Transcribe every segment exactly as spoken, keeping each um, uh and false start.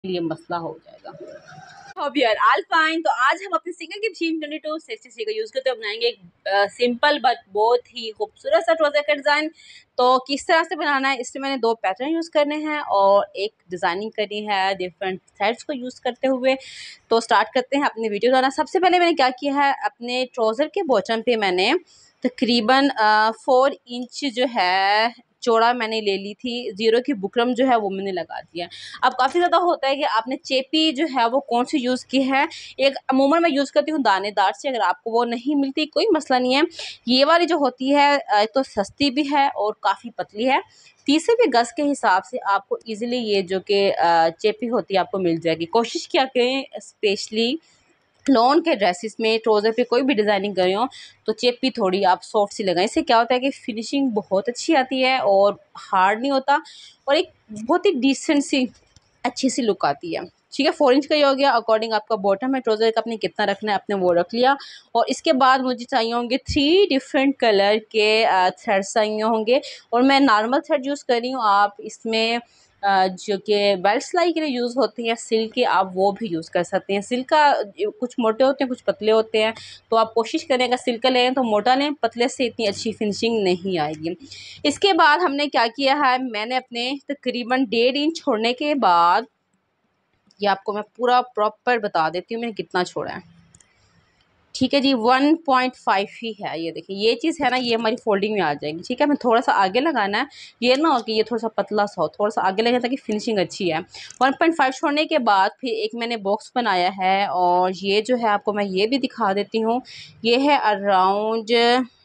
लिए मसला हो जाएगा। Hope you are all fine। तो आज हम अपने सिंगल की machine twenty two sixty three का यूज़ करते हुए बनाएंगे एक सिंपल बट बहुत ही खूबसूरत सा ट्राउज़र का डिज़ाइन। तो किस तरह से बनाना है, इसमें मैंने दो पैटर्न यूज़ करने हैं और एक डिज़ाइनिंग करनी है डिफरेंट थ्रेड्स को यूज़ करते हुए। तो स्टार्ट करते हैं अपनी वीडियो बनाना। सबसे पहले मैंने क्या किया है, अपने ट्राउज़र के बॉटम पे मैंने तकरीबन फोर इंच जो है चौड़ा मैंने ले ली थी, ज़ीरो की बुकरम जो है वो मैंने लगा दिया। अब काफ़ी ज़्यादा होता है कि आपने चेपी जो है वो कौन सी यूज़ की है। एक अमूमन मैं यूज़ करती हूँ दानेदार से, अगर आपको वो नहीं मिलती कोई मसला नहीं है। ये वाली जो होती है तो सस्ती भी है और काफ़ी पतली है। तीस रुपये गज़ के हिसाब से आपको ईज़िली ये जो कि चेपी होती है आपको मिल जाएगी। कोशिश क्या करें, स्पेशली लॉन के ड्रेसेस में ट्राउज़र पे कोई भी डिज़ाइनिंग कर रहे हो तो चेपी थोड़ी आप सॉफ्ट सी लगाएं। इससे क्या होता है कि फिनिशिंग बहुत अच्छी आती है और हार्ड नहीं होता और एक बहुत ही डिसेंट सी अच्छी सी लुक आती है। ठीक है, फोर इंच का ये हो गया। अकॉर्डिंग आपका बॉटम है ट्राउज़र का, आपने कितना रखना है आपने वो रख लिया। और इसके बाद मुझे चाहिए होंगे थ्री डिफरेंट कलर के थ्रेड्स चाहिए होंगे और मैं नॉर्मल थ्रेड यूज़ कर रही हूँ। आप इसमें जो कि बेल्ट सिलाई के लिए यूज़ होती है सिल्क के, आप वो भी यूज़ कर सकते हैं। सिल्क का कुछ मोटे होते हैं कुछ पतले होते हैं, तो आप कोशिश करें अगर सिल्क का लें तो मोटा लें, पतले से इतनी अच्छी फिनिशिंग नहीं आएगी। इसके बाद हमने क्या किया है, मैंने अपने तकरीबन डेढ़ इंच छोड़ने के बाद ये आपको मैं पूरा प्रॉपर बता देती हूँ मैंने कितना छोड़ा है। ठीक है जी, वन पॉइंट फाइव ही है। ये देखिए ये चीज़ है ना, ये हमारी फोल्डिंग में आ जाएगी। ठीक है, मैं थोड़ा सा आगे लगाना है, ये ना हो कि ये थोड़ा सा पतला सा हो, थोड़ा सा आगे लगे ताकि फिनिशिंग अच्छी है। वन पॉइंट फाइव छोड़ने के बाद फिर एक मैंने बॉक्स बनाया है और ये जो है आपको मैं ये भी दिखा देती हूँ। ये है अराउंड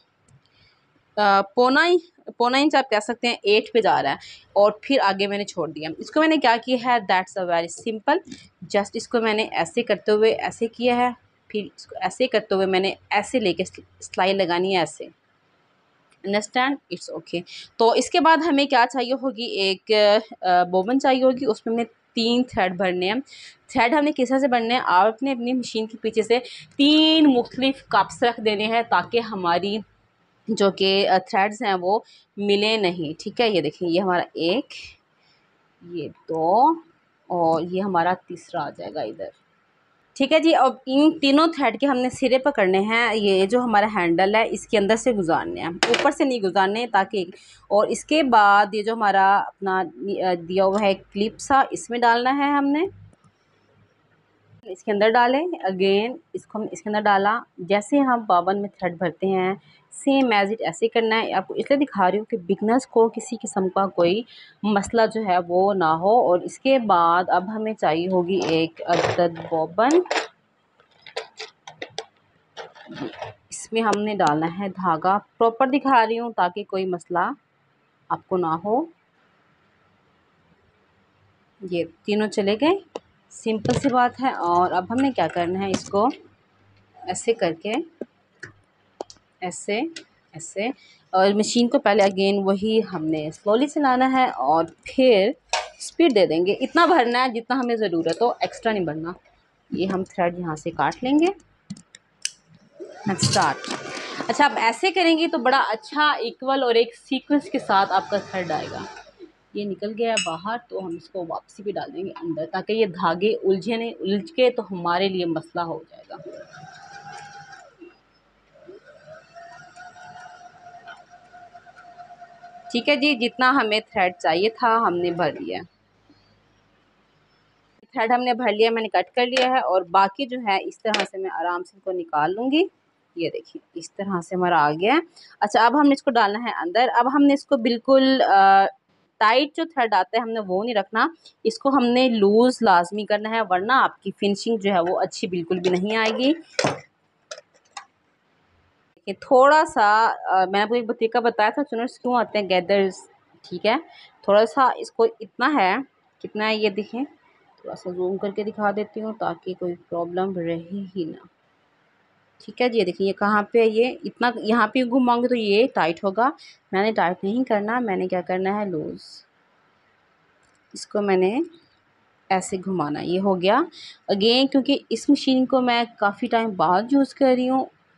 पौना पौना इंच आप कह सकते हैं, एट पे जा रहा है और फिर आगे मैंने छोड़ दिया। इसको मैंने क्या किया है, that's a very simple. Just इसको मैंने ऐसे करते हुए ऐसे किया है, फिर इसको ऐसे करते हुए मैंने ऐसे लेके सिलाई लगानी है ऐसे। Understand, it's okay. तो इसके बाद हमें क्या चाहिए होगी, एक बोबन चाहिए होगी, उसमें हमने तीन थ्रेड भरने हैं। थ्रेड हमने किस तरह से भरने हैं, आपने अपनी मशीन के पीछे से तीन मुख्तलिफ कप्स रख देने हैं ताकि हमारी जो कि थ्रेड्स हैं वो मिले नहीं। ठीक है, ये देखिए ये हमारा एक, ये दो और ये हमारा तीसरा आ जाएगा इधर। ठीक है जी, अब इन तीनों थ्रेड के हमने सिरे पकड़ने हैं। ये जो हमारा हैंडल है इसके अंदर से गुजारने हैं, ऊपर से नहीं गुजारने ताकि। और इसके बाद ये जो हमारा अपना दिया हुआ है क्लिप सा, इसमें डालना है हमने, इसके अंदर डालें। अगेन इसको हम इसके अंदर डाला। जैसे हम बावन में थ्रेड भरते हैं सेम एज इट ऐसे करना है। आपको इसलिए दिखा रही हूँ कि बिगनर्स को किसी किस्म का कोई मसला जो है वो ना हो। और इसके बाद अब हमें चाहिए होगी एक अदद बॉबन, इसमें हमने डालना है धागा। प्रॉपर दिखा रही हूँ ताकि कोई मसला आपको ना हो। ये तीनों चले गए, सिंपल सी बात है। और अब हमने क्या करना है, इसको ऐसे करके ऐसे ऐसे, और मशीन को पहले अगेन वही हमने स्लोली चलाना है और फिर स्पीड दे देंगे। इतना भरना है जितना हमें ज़रूरत हो, एक्स्ट्रा नहीं भरना। ये हम थ्रेड यहाँ से काट लेंगे एंड स्टार्ट। अच्छा, आप ऐसे करेंगे तो बड़ा अच्छा इक्वल और एक सीक्वेंस के साथ आपका थ्रेड आएगा। ये निकल गया है बाहर तो हम इसको वापसी भी डाल देंगे अंदर ताकि ये धागे उलझे नहीं, उलझ के तो हमारे लिए मसला हो जाएगा। ठीक है जी, जितना हमें थ्रेड चाहिए था हमने भर लिया। थ्रेड हमने भर लिया, मैंने कट कर लिया है और बाकी जो है इस तरह से मैं आराम से इनको निकाल लूँगी। ये देखिए इस तरह से हमारा आ गया है। अच्छा, अब हमने इसको डालना है अंदर। अब हमने इसको बिल्कुल टाइट जो थ्रेड आता है हमने वो नहीं रखना, इसको हमने लूज़ लाजमी करना है वरना आपकी फिनिशिंग जो है वो अच्छी बिल्कुल भी नहीं आएगी। थोड़ा सा आ, मैंने आपको एक तरीका बताया था चुनर्स क्यों आते हैं, गैदर्स। ठीक है, थोड़ा सा इसको इतना है, कितना है ये देखें, थोड़ा सा जूम करके दिखा देती हूँ ताकि कोई प्रॉब्लम रहे ही ना। ठीक है जी, ये देखिए ये कहाँ पे है, ये इतना यहाँ पे घुमाऊंगी तो ये टाइट होगा। मैंने टाइट नहीं करना, मैंने क्या करना है लूज़, इसको मैंने ऐसे घुमाना। ये हो गया। अगेन क्योंकि इस मशीन को मैं काफ़ी टाइम बाद यूज़ कर रही हूँ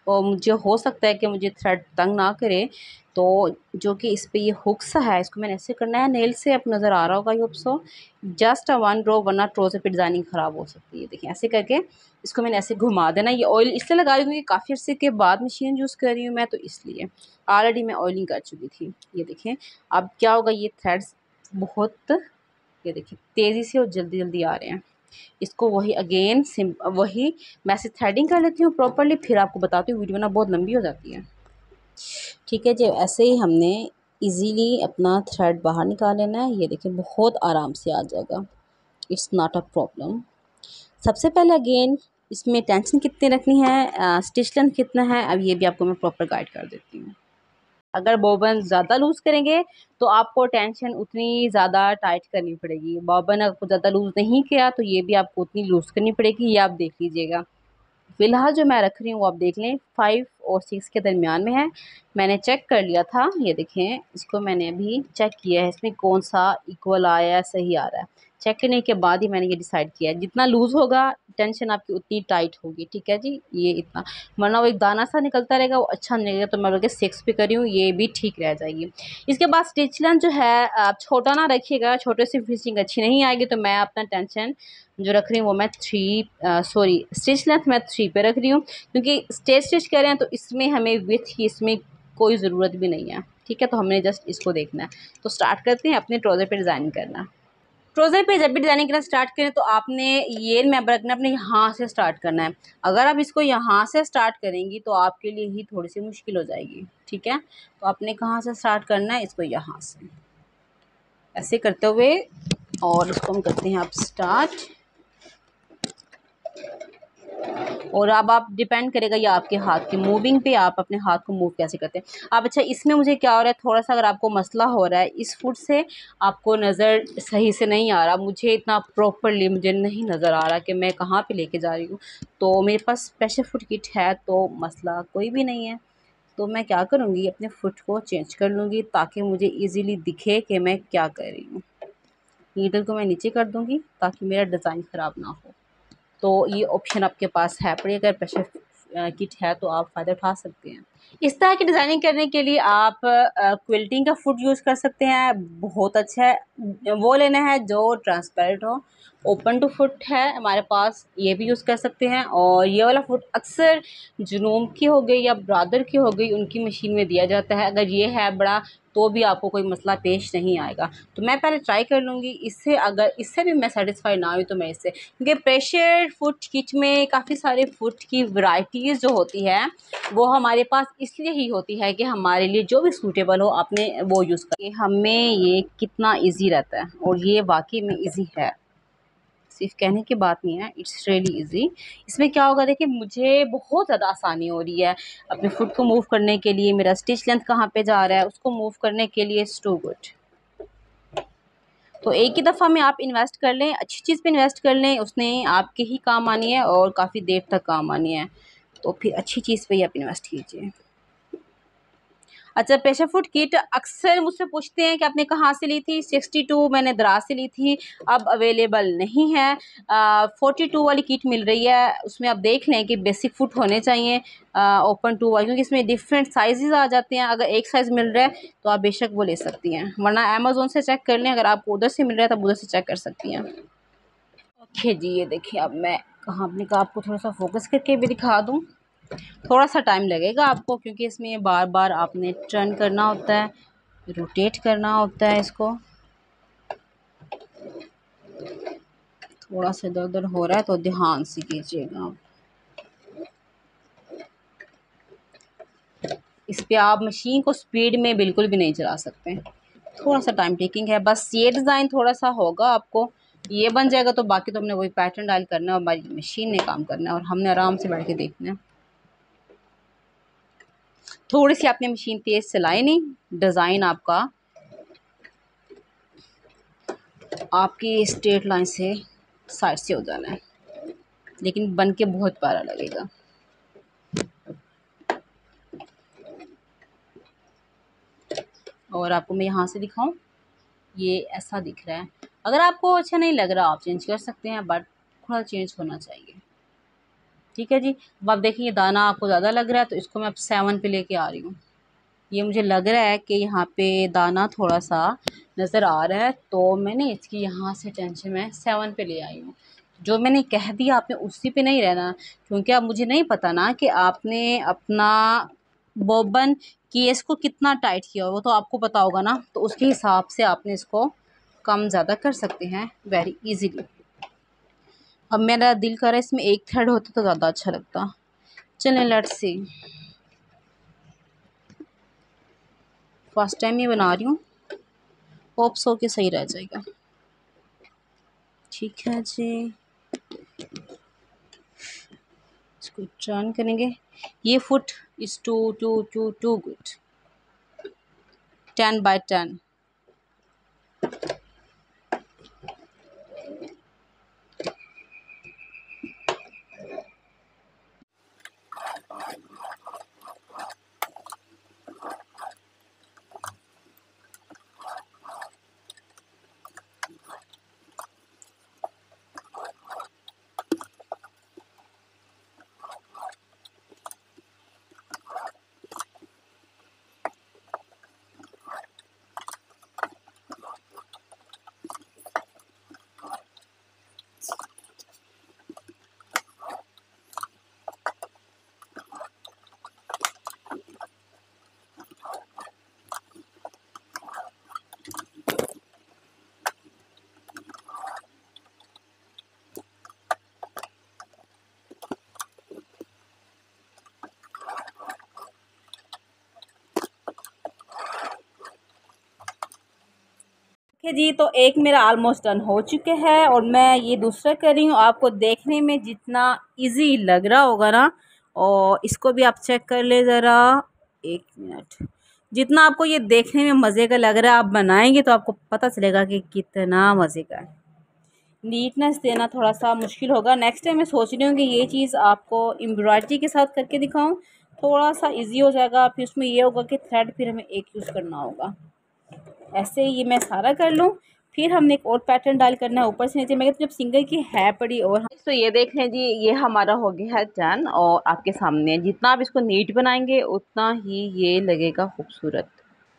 और मुझे हो सकता है कि मुझे थ्रेड तंग ना करे, तो जो कि इस पे ये हुक्स है इसको मैंने ऐसे करना है नेल से, आपको नज़र आ रहा होगा, I hope so. Just a one row, वरना ट्रोज़र पे डिज़ाइनिंग ख़राब हो सकती है। देखिए ऐसे करके इसको मैंने ऐसे घुमा देना। ये ऑयल इसलिए लगा रही हूँ क्योंकि काफ़ी अर्से के बाद मशीन यूज़ कर रही हूँ मैं, तो इसलिए ऑलरेडी मैं ऑयलिंग कर चुकी थी। ये देखें अब क्या होगा, ये थ्रेड्स बहुत, ये देखिए तेज़ी से और जल्दी जल्दी आ रहे हैं। इसको वही अगेन सिम वही मैं से थ्रेडिंग कर लेती हूँ प्रॉपरली, फिर आपको बताती हूँ, वीडियो ना बहुत लंबी हो जाती है। ठीक है जी, ऐसे ही हमने इजीली अपना थ्रेड बाहर निकाल लेना है। ये देखिए बहुत आराम से आ जाएगा, इट्स नॉट अ प्रॉब्लम। सबसे पहले अगेन इसमें टेंशन कितनी रखनी है, स्टिच लेंथ कितना है, अब ये भी आपको मैं प्रॉपर गाइड कर देती हूँ। अगर बॉबन ज़्यादा लूज़ करेंगे तो आपको टेंशन उतनी ज़्यादा टाइट करनी पड़ेगी। बॉबन आपको ज़्यादा लूज़ नहीं किया तो ये भी आपको उतनी लूज़ करनी पड़ेगी, ये आप देख लीजिएगा। फ़िलहाल जो मैं रख रही हूँ वो आप देख लें फाइव और सिक्स के दरमियान में है। मैंने चेक कर लिया था, ये देखें इसको मैंने अभी चेक किया है, इसमें कौन सा इक्वल आया है, सही आ रहा है। चेक करने के बाद ही मैंने ये डिसाइड किया है, जितना लूज़ होगा टेंशन आपकी उतनी टाइट होगी। ठीक है जी, ये इतना, वरना वो एक दाना सा निकलता रहेगा, वो अच्छा नहीं लगेगा। तो मैं बल्कि सिक्स पे करी हूँ, ये भी ठीक रह जाएगी। इसके बाद स्टिच लेंथ जो है आप छोटा ना रखिएगा, छोटे से फिनिशिंग अच्छी नहीं आएगी। तो मैं अपना टेंशन जो रख रही हूँ वो मैं थ्री सॉरी स्टिच लेंथ मैं थ्री पे रख रही हूँ, क्योंकि स्टेज स्टिच करें तो इसमें हमें विथ की इसमें कोई ज़रूरत भी नहीं है। ठीक है, तो हमने जस्ट इसको देखना है। तो स्टार्ट करते हैं अपने ट्राउज़र पे डिज़ाइन करना। ट्राउज़र पे जब भी डिज़ाइनिंग करना स्टार्ट करें तो आपने ये मैप रखना, अपने यहाँ से स्टार्ट करना है। अगर आप इसको यहाँ से स्टार्ट करेंगी तो आपके लिए ही थोड़ी सी मुश्किल हो जाएगी। ठीक है, तो आपने कहाँ से स्टार्ट करना है, इसको यहाँ से ऐसे करते हुए, और इसको हम करते हैं आप स्टार्ट। और अब आप डिपेंड करेगा ये आपके हाथ की मूविंग पे, आप अपने हाथ को मूव कैसे करते हैं आप। अच्छा, इसमें मुझे क्या हो रहा है, थोड़ा सा अगर आपको मसला हो रहा है इस फुट से, आपको नज़र सही से नहीं आ रहा, मुझे इतना प्रॉपरली मुझे नहीं नज़र आ रहा कि मैं कहाँ पे लेके जा रही हूँ, तो मेरे पास स्पेशल फुट किट है, तो मसला कोई भी नहीं है। तो मैं क्या करूँगी, अपने फुट को चेंज कर लूँगी ताकि मुझे ईज़िली दिखे कि मैं क्या कर रही हूँ। नीडल को मैं नीचे कर दूँगी ताकि मेरा डिज़ाइन ख़राब ना हो। तो ये ऑप्शन आपके पास है, पर अगर प्रेशर किट है तो आप फ़ायदा उठा सकते हैं। इस तरह की डिज़ाइनिंग करने के लिए आप क्विल्टिंग का फुट यूज़ कर सकते हैं, बहुत अच्छा है। वो लेना है जो ट्रांसपेरेंट हो, ओपन टू फुट है हमारे पास, ये भी यूज़ कर सकते हैं। और ये वाला फुट अक्सर जुनूम की हो गई या ब्रादर की हो गई, उनकी मशीन में दिया जाता है। अगर ये है बड़ा तो भी आपको कोई मसला पेश नहीं आएगा। तो मैं पहले ट्राई कर लूँगी इससे, अगर इससे भी मैं सेटिस्फाई ना हुई तो मैं इससे, क्योंकि प्रेशर फुट किट में काफ़ी सारे फुट की वैरायटीज़ जो होती है वो हमारे पास इसलिए ही होती है कि हमारे लिए जो भी सूटेबल हो आपने वो यूज़ कर। हमें ये कितना ईजी रहता है, और ये वाकई में ईजी है, सिर्फ कहने की बात नहीं है, इट्स रियली इजी। इसमें क्या होगा, देखिए मुझे बहुत ज़्यादा आसानी हो रही है अपने फुट को मूव करने के लिए। मेरा स्टिच लेंथ कहाँ पे जा रहा है उसको मूव करने के लिए, इट्स टू गुड। तो एक ही दफ़ा में आप इन्वेस्ट कर लें, अच्छी चीज़ पे इन्वेस्ट कर लें, उसने आपके ही काम आनी है और काफ़ी देर तक काम आनी है। तो फिर अच्छी चीज़ पे ही आप इन्वेस्ट कीजिए। अच्छा, प्रेशर फुट किट अक्सर मुझसे पूछते हैं कि आपने कहाँ से ली थी। सिक्सटी टू मैंने दराज से ली थी, अब अवेलेबल नहीं है। फोर्टी टू वाली किट मिल रही है, उसमें आप देख लें कि बेसिक फुट होने चाहिए ओपन टू वाली, क्योंकि इसमें डिफरेंट साइजेस आ जाते हैं। अगर एक साइज़ मिल रहा है तो आप बेशक वो ले सकती हैं, वरना अमेज़ोन से चेक कर लें। अगर आपको उधर से मिल रहा है तब उधर से चेक कर सकती हैं। ओके जी, ये देखिए अब मैं कहाँ अपने का आपको थोड़ा सा फोकस करके भी दिखा दूँ। थोड़ा सा टाइम लगेगा आपको, क्योंकि इसमें बार बार आपने टर्न करना होता है, रोटेट करना होता है इसको। थोड़ा सा इधर उधर हो रहा है तो ध्यान से कीजिएगा आप। इस पे आप मशीन को स्पीड में बिल्कुल भी नहीं चला सकते, थोड़ा सा टाइम टेकिंग है बस। ये डिज़ाइन थोड़ा सा होगा, आपको ये बन जाएगा तो बाकी तो हमने वही पैटर्न डायल करना है और हमारी मशीन ने काम करना है और हमने आराम से बैठ के देखना है। थोड़ी सी आपने मशीन तेज चलाई नहीं, डिज़ाइन आपका आपकी स्ट्रेट लाइन से साइड से हो जाना है, लेकिन बन के बहुत प्यारा लगेगा। और आपको मैं यहाँ से दिखाऊं, ये ऐसा दिख रहा है। अगर आपको अच्छा नहीं लग रहा आप चेंज कर सकते हैं, बट थोड़ा चेंज होना चाहिए। ठीक है जी। अब आप देखिए दाना आपको ज़्यादा लग रहा है तो इसको मैं अब सेवन पे लेके आ रही हूँ। ये मुझे लग रहा है कि यहाँ पे दाना थोड़ा सा नज़र आ रहा है तो मैंने इसकी यहाँ से टेंशन में सेवन पे ले आई हूँ। जो मैंने कह दिया आपने उसी पे नहीं रहना, क्योंकि अब मुझे नहीं पता ना कि आपने अपना बोबन केस को कितना टाइट किया, वो तो आपको पता होगा ना, तो उसके हिसाब से आपने इसको कम ज़्यादा कर सकते हैं वेरी इजीली। अब मेरा दिल कर रहा है इसमें एक थ्रेड होता तो ज़्यादा अच्छा लगता। चलें लेट्स सी। फर्स्ट टाइम ये बना रही हूँ, होप सो के सही रह जाएगा। ठीक है जी, इसको टर्न करेंगे। ये foot is too too too too good, ten by ten. ठीक है जी, तो एक मेरा ऑलमोस्ट डन हो चुके हैं और मैं ये दूसरा कर रही हूँ। आपको देखने में जितना इजी लग रहा होगा ना, और इसको भी आप चेक कर ले ज़रा, एक मिनट। जितना आपको ये देखने में मज़े का लग रहा है, आप बनाएंगे तो आपको पता चलेगा कि कितना मज़े का है। नीटनेस देना थोड़ा सा मुश्किल होगा। नेक्स्ट टाइम मैं सोच रही हूँ कि ये चीज़ आपको एम्ब्रॉयडरी के साथ करके दिखाऊँ, थोड़ा सा इजी हो जाएगा। फिर उसमें ये होगा कि थ्रेड फिर हमें एक यूज़ करना होगा। ऐसे ये मैं सारा कर लूँ, फिर हमने एक और पैटर्न डाल करना है ऊपर से नीचे। मैं जब सिंगल की है पड़ी और तो ये देख लें जी, ये हमारा हो गया है डन और आपके सामने। जितना आप इसको नीट बनाएंगे उतना ही ये लगेगा खूबसूरत।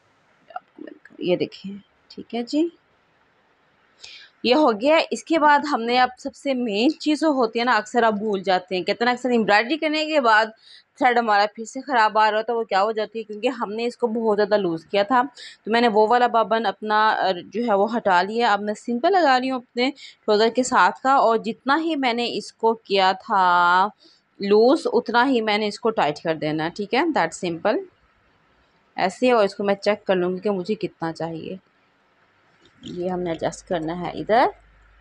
ये देखिए, ठीक है जी, ये हो गया। इसके बाद हमने अब सबसे मेन चीज़ जो होती है ना, अक्सर आप भूल जाते हैं। कितना अक्सर एम्ब्रॉयडरी करने के बाद थ्रेड हमारा फिर से ख़राब आ रहा होता है, वो क्या हो जाती है, क्योंकि हमने इसको बहुत ज़्यादा लूज़ किया था। तो मैंने वो वाला बबन अपना जो है वो हटा लिया। अब मैं सिंपल लगा रही हूँ अपने ट्राउज़र के साथ का, और जितना ही मैंने इसको किया था लूज़ उतना ही मैंने इसको टाइट कर देना है। ठीक है, दैट सिंपल ऐसे। और इसको मैं चेक कर लूँगी कि मुझे कितना चाहिए। ये हमने एडजस्ट करना है इधर,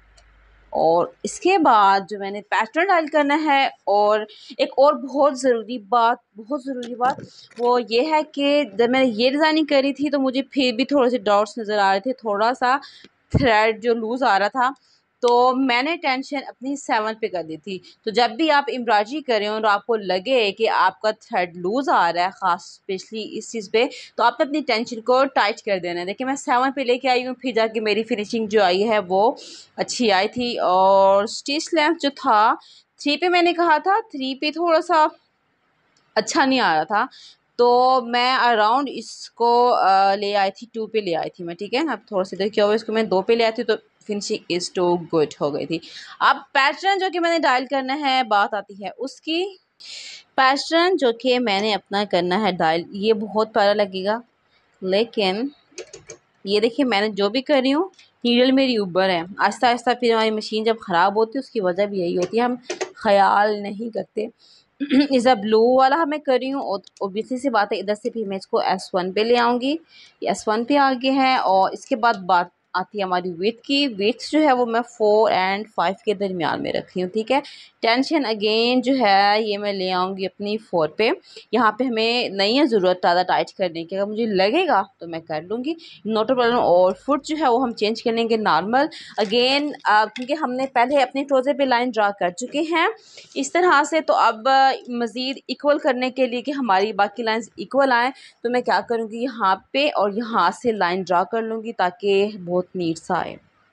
और इसके बाद जो मैंने पैटर्न डायल करना है। और एक और बहुत ज़रूरी बात, बहुत ज़रूरी बात वो ये है कि जब मैंने ये डिज़ाइनिंग करी थी तो मुझे फिर भी थोड़े से डॉट्स नज़र आ रहे थे, थोड़ा सा थ्रेड जो लूज़ आ रहा था, तो मैंने टेंशन अपनी सेवन पे कर दी थी। तो जब भी आप एम्ब्रॉयडरी करें और आपको लगे कि आपका थ्रेड लूज़ आ रहा है, ख़ास स्पेशली इस चीज़ पे, तो आपने अपनी टेंशन को टाइट कर देना है। देखिए मैं सेवन पे लेके आई हूँ, फिर जाके मेरी फिनिशिंग जो आई है वो अच्छी आई थी। और स्टिच लेंथ जो था थ्री पे मैंने कहा था, थ्री पे थोड़ा सा अच्छा नहीं आ रहा था, तो मैं अराउंड इसको आ, ले आई थी, टू पे ले आई थी मैं। ठीक है, अब थोड़ा सा देखिए हुआ, इसको मैं दो पे ले आई थी तो फिनिशिंग इज़ टू गुड हो गई थी। अब पैटर्न जो कि मैंने डायल करना है, बात आती है उसकी। पैटर्न जो कि मैंने अपना करना है डायल, ये बहुत प्यारा लगेगा, लेकिन ये देखिए मैं जो भी कर रही हूँ नीडल मेरी ऊपर है। आहिस्ता आहिस्ता फिर हमारी मशीन जब ख़राब होती है उसकी वजह भी यही होती है, हम ख्याल नहीं करते। इज़ ब्लू वाला मैं कर रही हूँ, और ओबियसली सी बात है इधर से फिर मैं इसको एस वन पे ले आऊँगी। एस वन पे आगे है, और इसके बाद बात आती है हमारी विड्थ की। विड्थ जो है वो मैं फोर एंड फाइव के दरमियान में रखी हूँ। ठीक है, टेंशन अगेन जो है ये मैं ले आऊँगी अपनी फोर पे। यहाँ पे हमें नहीं है ज़रूरत ज़्यादा टाइट करने की, अगर मुझे लगेगा तो मैं कर लूँगी, नोट प्रॉब्लम। और फुट जो है वो हम चेंज कर लेंगे नॉर्मल अगेन, क्योंकि हमने पहले अपने ट्राउज़र पे लाइन ड्रा कर चुके हैं इस तरह से। तो अब मज़ीद इक्वल करने के लिए कि हमारी बाकी लाइंस इक्वल आएँ, तो मैं क्या करूँगी, यहाँ पे और यहाँ से लाइन ड्रा कर लूँगी ताकि बहुत नीट सा आए।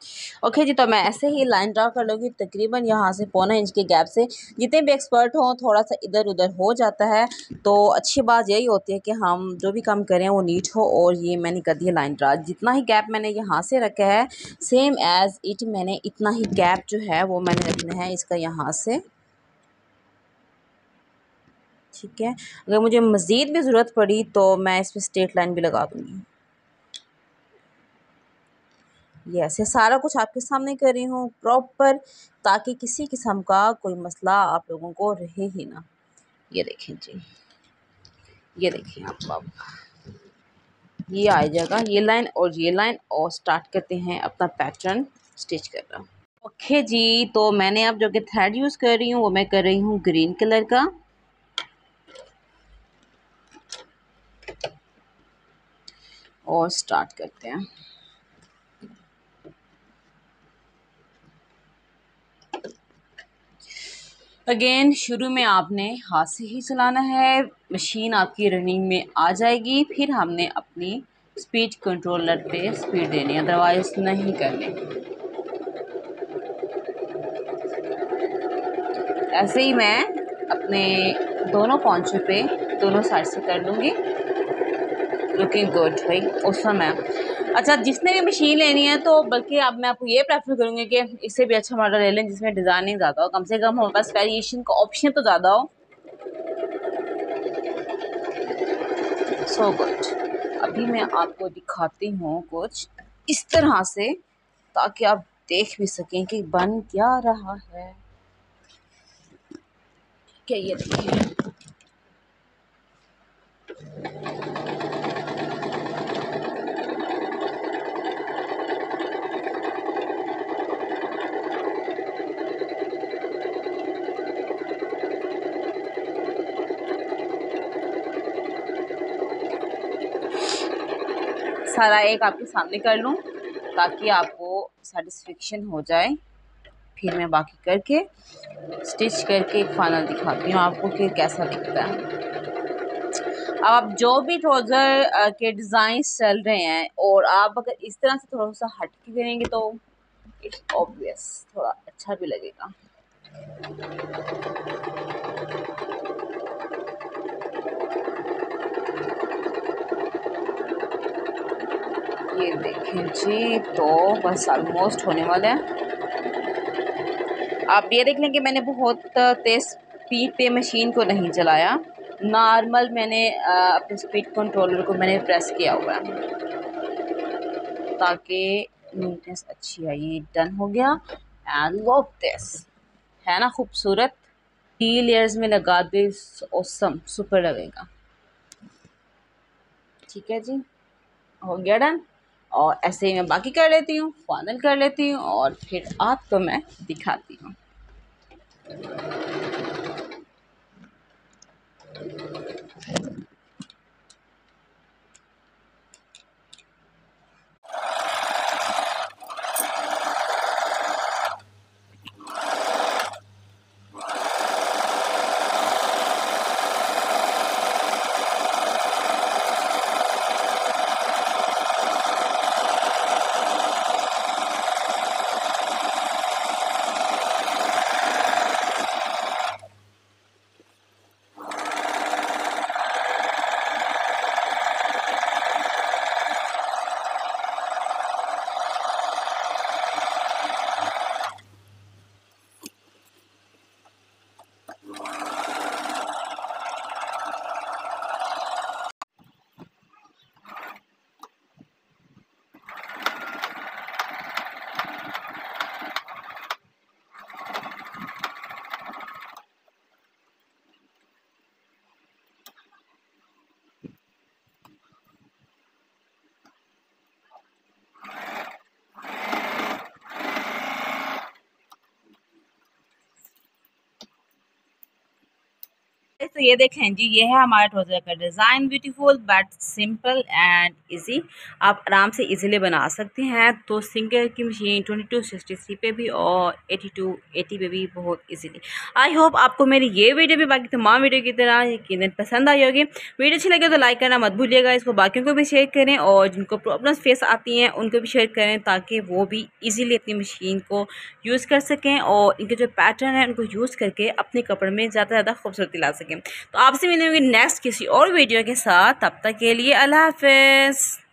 ओके जी, तो मैं ऐसे ही लाइन ड्रा कर लूँगी तकरीबन यहाँ से पौना इंच के गैप से। जितने भी एक्सपर्ट हों थोड़ा सा इधर उधर हो जाता है, तो अच्छी बात यही होती है कि हम जो भी काम करें वो नीट हो। और ये मैंने कर दिया लाइन ड्रा। जितना ही गैप मैंने यहाँ से रखा है सेम एज़ इट मैंने इतना ही गैप जो है वो मैंने रखना है इसका यहाँ से, ठीक है। अगर मुझे मज़ीद भी ज़रूरत पड़ी तो मैं इस पर स्ट्रेट लाइन भी लगा दूँगी। ये ऐसे सारा कुछ आपके सामने कर रही हूँ प्रॉपर, ताकि किसी किस्म का कोई मसला आप लोगों को रहे ही ना। ये देखें जी, ये देखें आप अब ये आ जाएगा ये लाइन और ये लाइन। और स्टार्ट करते हैं अपना पैटर्न स्टिच करना। ओके जी, तो मैंने अब जो कि थ्रेड यूज़ कर रही हूँ वो मैं कर रही हूँ ग्रीन कलर का। और स्टार्ट करते हैं। अगेन शुरू में आपने हाथ से ही चलाना है, मशीन आपकी रनिंग में आ जाएगी, फिर हमने अपनी स्पीड कंट्रोलर पे स्पीड देनी, अदरवाइज नहीं करनी। ऐसे ही मैं अपने दोनों पॉन्चों पे दोनों साइड से कर लूँगी। लुकिंग गुड भाई उस समय। अच्छा, जिसने भी मशीन लेनी है तो बल्कि अब मैं आपको ये प्रेफर करूँगी कि इससे भी अच्छा मॉडल ले लें जिसमें डिज़ाइनिंग ज़्यादा हो, कम से कम हमारे पास वेरिएशन का ऑप्शन तो ज़्यादा हो। So good. अभी मैं आपको दिखाती हूँ कुछ इस तरह से, ताकि आप देख भी सकें कि बन क्या रहा है। क्या ये देखिए, सारा एक आपके सामने कर लूँ ताकि आपको सेटिस्फेक्शन हो जाए। फिर मैं बाकी करके स्टिच करके एक फाइनल दिखाती हूँ आपको कि कैसा दिखता है। अब आप जो भी ट्राउज़र के डिज़ाइन चल रहे हैं और आप अगर इस तरह से थोड़ा सा हट के करेंगे तो इट्स ऑब्वियस थोड़ा अच्छा भी लगेगा। ये देखें जी, तो बस ऑलमोस्ट होने वाला है। आप ये देख लें कि मैंने बहुत तेज़ स्पीड पे मशीन को नहीं चलाया, नॉर्मल मैंने अपने स्पीड कंट्रोलर को मैंने प्रेस किया हुआ है ताकि नीटनेस अच्छी आई। ये डन हो गया एंड लुक दिस, है ना खूबसूरत। थ्री लेयर्स में लगा दे, ऑसम सुपर लगेगा। ठीक है जी, हो गया डन। और ऐसे ही मैं बाकी कर लेती हूँ, फाइनल कर लेती हूँ और फिर आपको मैं दिखाती हूँ। तो ये देखें जी, ये है हमारा ट्राउज़र का design, beautiful but simple and easy. आप आराम से इजीली बना सकते हैं। तो सिंगर की machine twenty two sixty three पे भी और एटी टू एटी पे भी बहुत इजीली। आई होप आपको मेरी ये वीडियो भी बाकी तमाम वीडियो की तरह यकीनन पसंद आई होगी। वीडियो अच्छी लगे तो लाइक करना मत भूलिएगा, इसको बाकियों को भी शेयर करें और जिनको प्रॉब्लम्स फेस आती हैं उनको भी शेयर करें ताकि वो भी ईजीली अपनी मशीन को यूज़ कर सकें और इनके जो पैटर्न है उनको यूज़ करके अपने कपड़े में ज़्यादा से ज़्यादा खूबसूरती ला सकें। तो आपसे मिलेंगे नेक्स्ट किसी और वीडियो के साथ, तब तक के लिए अल्लाह हाफ़िज़।